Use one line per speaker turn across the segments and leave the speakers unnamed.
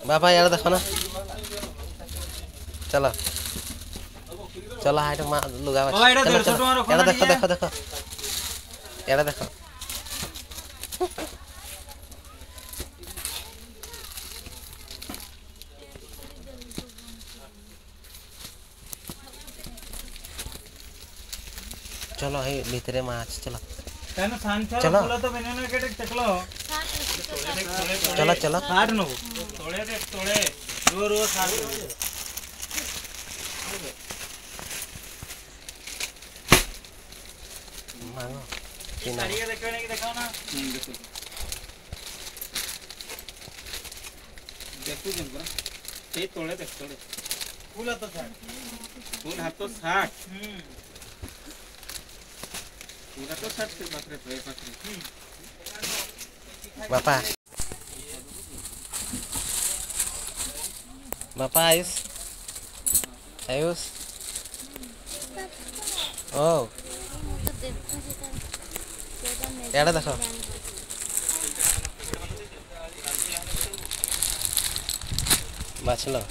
बापा यार देखो ना चलो चलो हाइट मा लुगा चलो चलो यार देखो देखो देखो यार देखो चलो हे भीतरे माछ चलो चलो चलो चलो
60 नो तोड़े दे तोड़े रो 60
मांगो
साड़िया देखने की दिखाओ ना देखो देखो जंगरा ते तोड़े देख तोड़े फूल हाथ 60 पूरा तो 60 के पास रे
बापा बापा आयुष आयुष ओ यार देखो बाछलो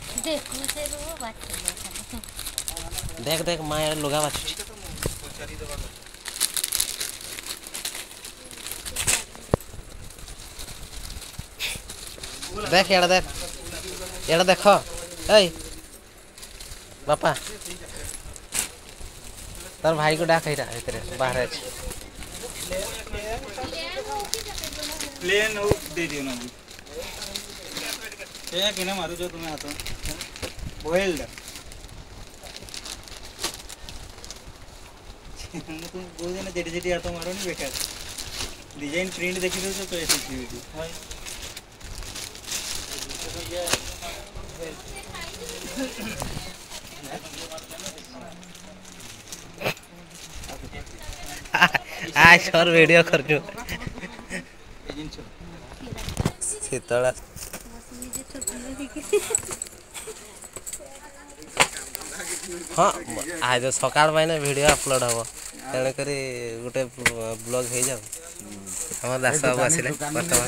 देख देख माँ यार लुगा बाछुची देख यार देखो ए बापा तार भाई को डाक है भीतर बाहर है
प्लेन हो दे दियो ना ये किने मारू जो तुम्हें हाथों बॉइल्ड तुम बोल देना जेटी जेटी हाथों मारो नहीं बेकार डिजाइन प्रिंट देखी तो ऐसी चीज है
आज सर वीडियो कर जो शीतला हाँ आज सकाल पाइने वीडियो अपलोड हम तेणुक गोटे ब्लॉग हो जाओ हम दास बाबू आसिले बर्तमान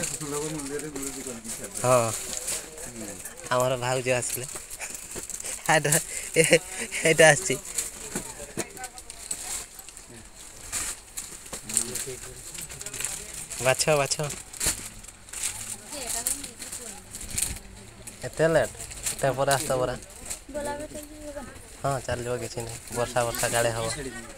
हाँ आमर भाउज आसिले एटा आछि बाछ बाछ एते लेट एते पर आस्ता बरा हाँ चल जो किसी नहीं वर्षा वर्षा गाड़े हम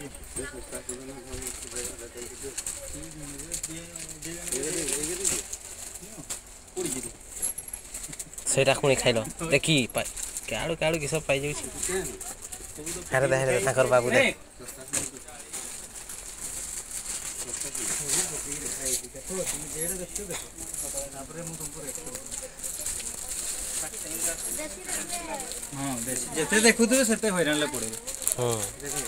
सेटा खुणी खाइल देखी काड़ू काड़ू किस पाई जाउछि अरे दे ताकर बाबू दे
हां जेते देखुथबे सेते हैरान ले पड़े
हां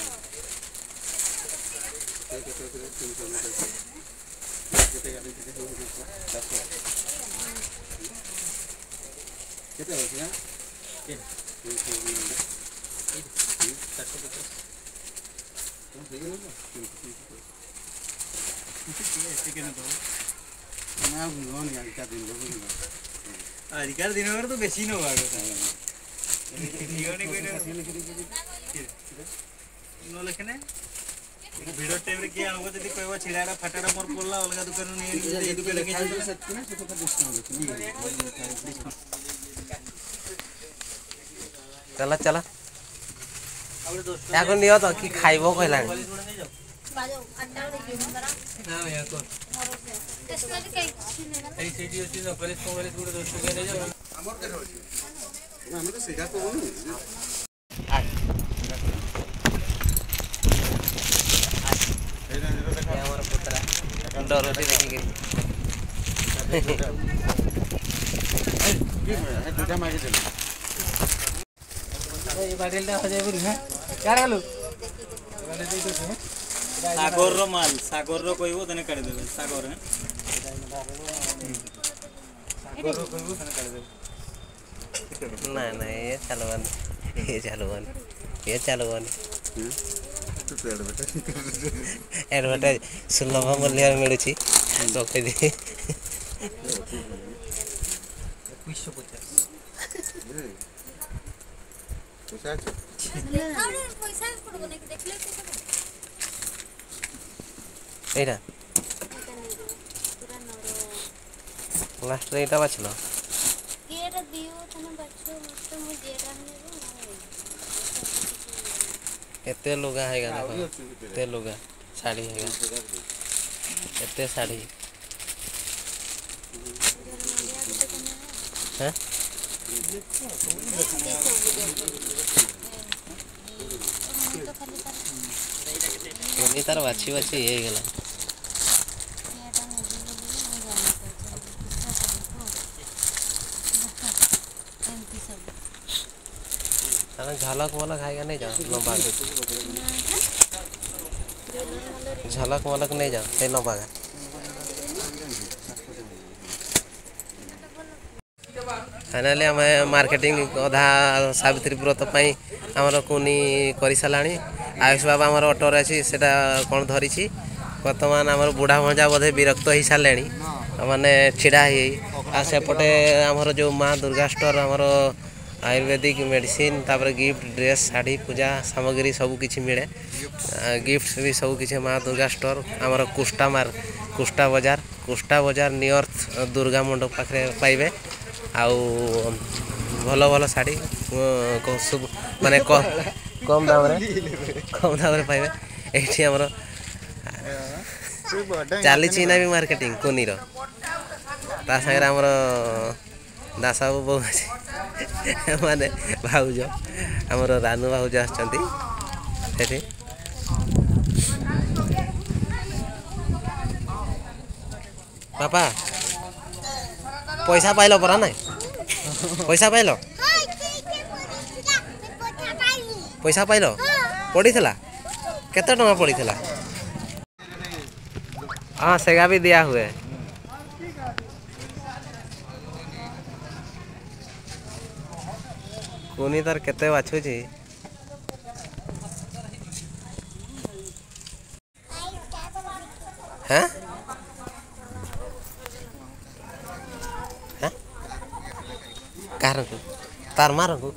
केते होछि ना आजकल दिन तो बेसी न लेखने भिड़ टाइम किए आनब जब कह छिड़ा फाटा मोर पड़ा अलग दुकान
चला चला याको नियो तो कि खाइबो कहला डर देखिक
सागर रो माल सागर रो कहबो तने काट देबे सागर है सागर रो कहबो तने काट देबे
ना ना ये चलवन एडवर्टाइज सुलभ मूल्य मिलुछि तो कहि এইটা লাস্ট এইটা বাছল एते लुगा हैगा देखो एते लुगा साड़ी हैगा एते साड़ी हैं कोनी तार बाछी बाछी हे गेला तारा झलक मलक हैगा नहीं जाओ लंबा झलक मलक नहीं जाओ से लंबा फाइनाली आम मार्केटिंग अधा सावित्री व्रत आमर कुनी कर साराणी आयुष बाबा आमर अटोर अच्छी से कौन धरी बर्तमान आमर बुढ़ा भंजा बोधे विरक्त हो सारे मैंने छिड़ा सेपटे आमर जो माँ दुर्गा स्टोर आमर आयुर्वेदिक मेडिसिन तापर गिफ्ट ड्रेस साड़ी पूजा सामग्री सब किछि मिले गिफ्ट भी सब किछि माँ दुर्गा स्टोर आमर कुष्टा बजार नियर दुर्गा मंडप पाखे पाइबे आउ भल भल शाड़ी माने कम दाम रे पाइबे एठी हमर चली ना भी मार्केटिंग कोनीर ता संगे हमर दासा बहु माने भाउज हमर रानू भाउज आछंती सेठी पापा पैसा पाइल परा ना पैसा पाइल पैसा पाइल पड़ी थला केते टका पड़ी थला हां सेगा भी दिया हुए कोनी तार केते बाछु छी हैं कारण को तार मार को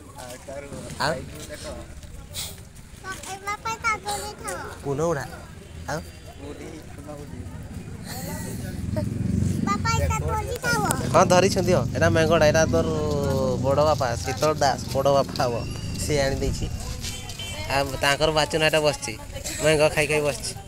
पुनो उड़ा हाँ धरी छंदी हो एटा मैंगोड़ा एटा तोर बड़ बापा शीतल दास बड़ बापा हम सी आनी देछि आ ताकर बाचन एटा बसछि मैंगो खाई खाई बसछि